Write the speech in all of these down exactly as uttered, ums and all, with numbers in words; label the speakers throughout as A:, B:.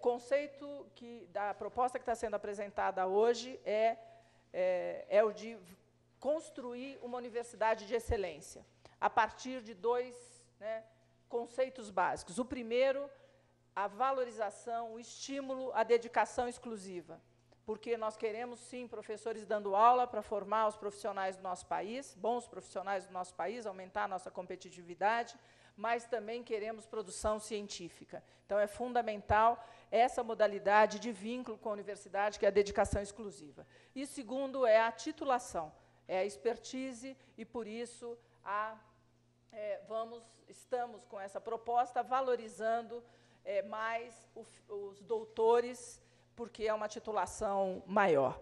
A: conceito que, da proposta que está sendo apresentada hoje é, é, é o de construir uma universidade de excelência, a partir de dois, né, conceitos básicos. O primeiro, a valorização, o estímulo à dedicação exclusiva, porque nós queremos, sim, professores dando aula para formar os profissionais do nosso país, bons profissionais do nosso país, aumentar a nossa competitividade, mas também queremos produção científica. Então, é fundamental essa modalidade de vínculo com a universidade, que é a dedicação exclusiva. E segundo é a titulação, é a expertise, e, por isso, a, é, vamos, estamos com essa proposta valorizando é, mais o, os doutores, porque é uma titulação maior.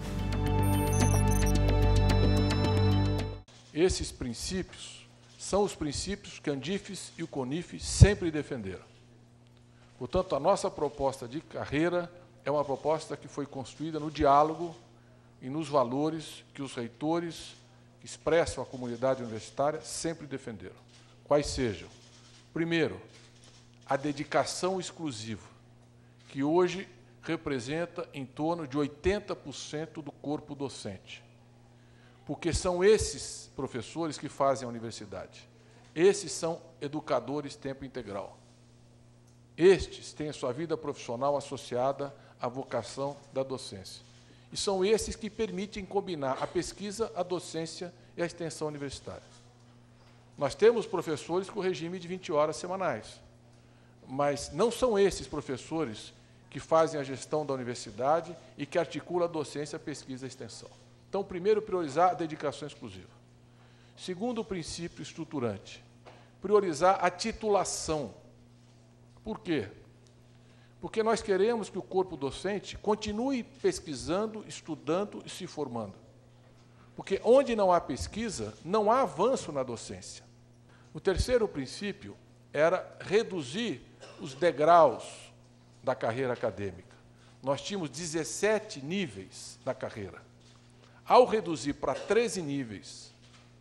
B: Esses princípios são os princípios que a Andifes e o CONIF sempre defenderam. Portanto, a nossa proposta de carreira é uma proposta que foi construída no diálogo e nos valores que os reitores que expressam a comunidade universitária sempre defenderam. Quais sejam? Primeiro, a dedicação exclusiva, que hoje representa em torno de oitenta por cento do corpo docente. Porque são esses professores que fazem a universidade. Esses são educadores tempo integral. Estes têm a sua vida profissional associada à vocação da docência. E são esses que permitem combinar a pesquisa, a docência e a extensão universitária. Nós temos professores com regime de vinte horas semanais, mas não são esses professores que fazem a gestão da universidade e que articulam a docência, a pesquisa e a extensão. Então, primeiro, priorizar a dedicação exclusiva. Segundo, o princípio estruturante, priorizar a titulação. Por quê? Porque nós queremos que o corpo docente continue pesquisando, estudando e se formando. Porque onde não há pesquisa, não há avanço na docência. O terceiro princípio era reduzir os degraus da carreira acadêmica. Nós tínhamos dezessete níveis na carreira. Ao reduzir para treze níveis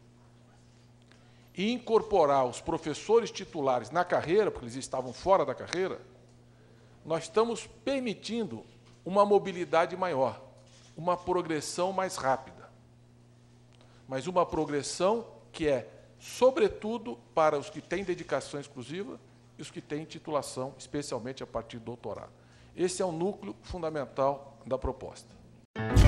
B: e incorporar os professores titulares na carreira, porque eles estavam fora da carreira, nós estamos permitindo uma mobilidade maior, uma progressão mais rápida. Mas uma progressão que é, sobretudo, para os que têm dedicação exclusiva e os que têm titulação, especialmente a partir do doutorado. Esse é o núcleo fundamental da proposta.